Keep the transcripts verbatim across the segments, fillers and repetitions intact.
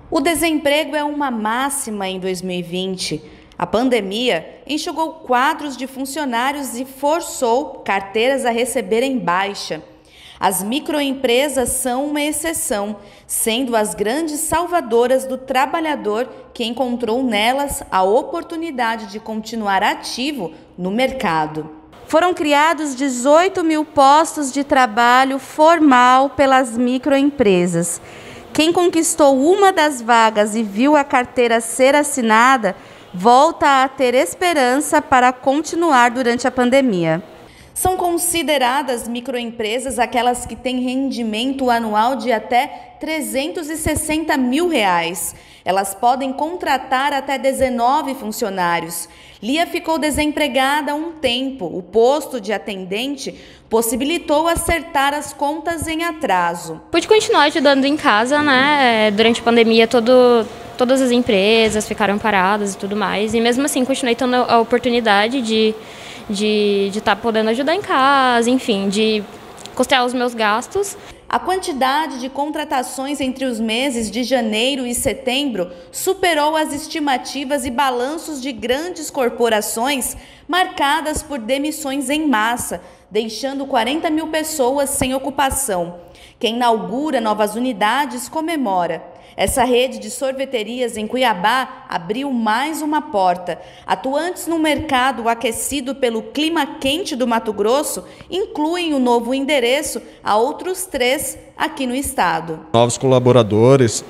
O desemprego é uma máxima em dois mil e vinte. A pandemia enxugou quadros de funcionários e forçou carteiras a receberem baixa. As microempresas são uma exceção, sendo as grandes salvadoras do trabalhador que encontrou nelas a oportunidade de continuar ativo no mercado. Foram criados dezoito mil postos de trabalho formal pelas microempresas. Quem conquistou uma das vagas e viu a carteira ser assinada, volta a ter esperança para continuar durante a pandemia. São consideradas microempresas aquelas que têm rendimento anual de até trezentos e sessenta mil reais. Elas podem contratar até dezenove funcionários. Lia ficou desempregada há um tempo. O posto de atendente possibilitou acertar as contas em atraso. Pude continuar ajudando em casa, né? Durante a pandemia, todo, todas as empresas ficaram paradas e tudo mais. E mesmo assim, continuei tendo a oportunidade de de estar tá podendo ajudar em casa, enfim, de custear os meus gastos. A quantidade de contratações entre os meses de janeiro e setembro superou as estimativas e balanços de grandes corporações marcadas por demissões em massa, deixando quarenta mil pessoas sem ocupação. Quem inaugura novas unidades comemora. Essa rede de sorveterias em Cuiabá abriu mais uma porta. Atuantes no mercado aquecido pelo clima quente do Mato Grosso, incluem o novo endereço a outros três aqui no estado. Novos colaboradores,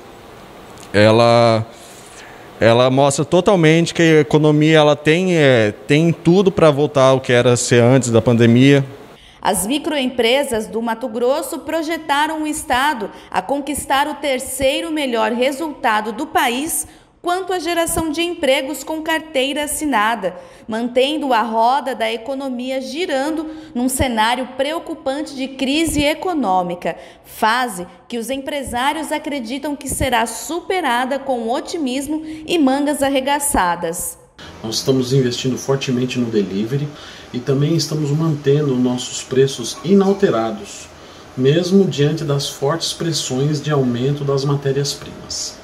ela, ela mostra totalmente que a economia ela tem, é, tem tudo para voltar ao que era ser antes da pandemia. As microempresas do Mato Grosso projetaram o estado a conquistar o terceiro melhor resultado do país quanto à geração de empregos com carteira assinada, mantendo a roda da economia girando num cenário preocupante de crise econômica, fase que os empresários acreditam que será superada com otimismo e mangas arregaçadas. Nós estamos investindo fortemente no delivery e também estamos mantendo nossos preços inalterados, mesmo diante das fortes pressões de aumento das matérias-primas.